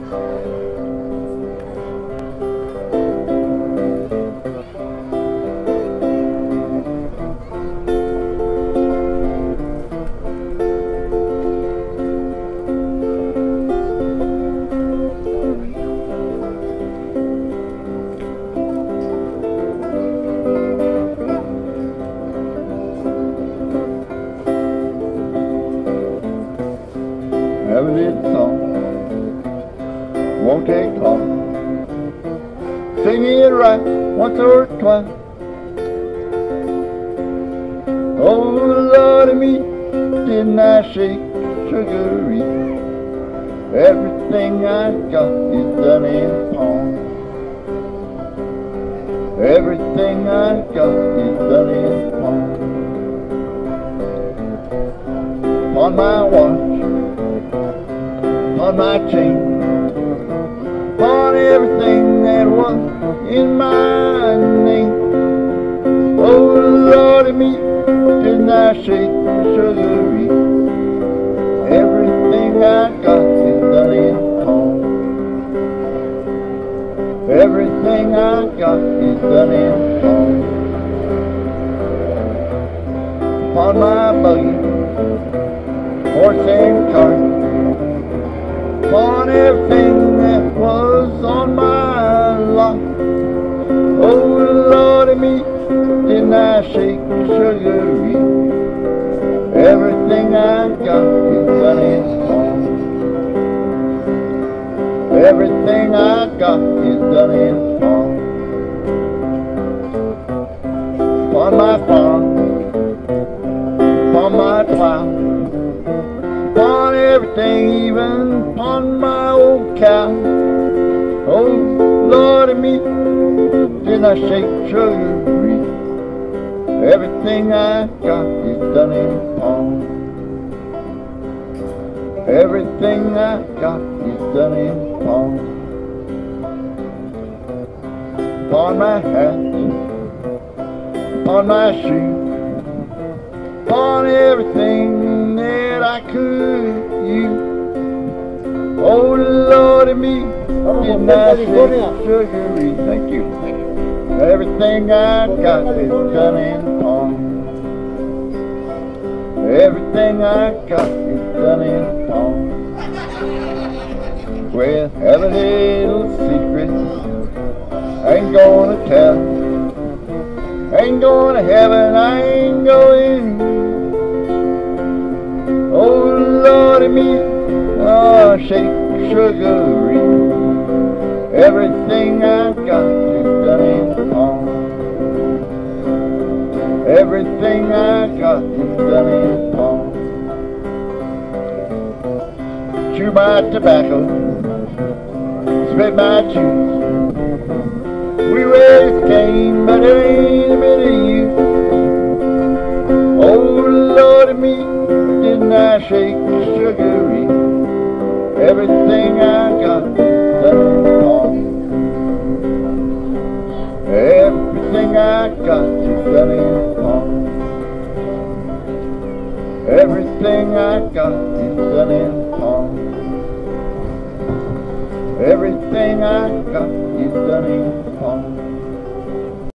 Have a little song, won't take long. Sing it right once or twice. Oh Lordy me, didn't I shake Sugaree? Everything I got is done in pawn. Everything I got is done in pawn. On my watch, on my chain, on everything that was in my name. Oh Lordy me, didn't I shake Sugaree? Everything I got is done in pawn. Everything I got is done in pawn. Upon my buggy, horse and cart, on everything that was on my lot. Oh Lordy me, didn't I shake Sugaree? Everything I got is done in pawn. Everything I got is done in pawn. On my farm, on my plow, upon everything, even upon my old cow. Oh Lordy me, didn't I shake Sugaree? Everything I got is done in pawn. Everything I got is done in pawn. Upon my hat, upon my shoes, upon everything that I could use. Oh Lordy me, didn't I shake Sugaree? Thank you. Everything I got is done in pawn. Everything I got is done in pawn. Well, have a little secret I ain't gonna tell. Ain't going to heaven, I ain't going. Oh Lordy me, oh shake Sugaree. Everything I got is done in pawn. Everything I got is done in pawn. Chew my tobacco, spit my juice. We raised Cain, but it ain't a bit of use. Oh Lordy me, didn't I shake Sugaree? Everything I got is done in pawn. Everything I got is done in pawn. Everything I got is done in pawn. Everything I got is done in pawn.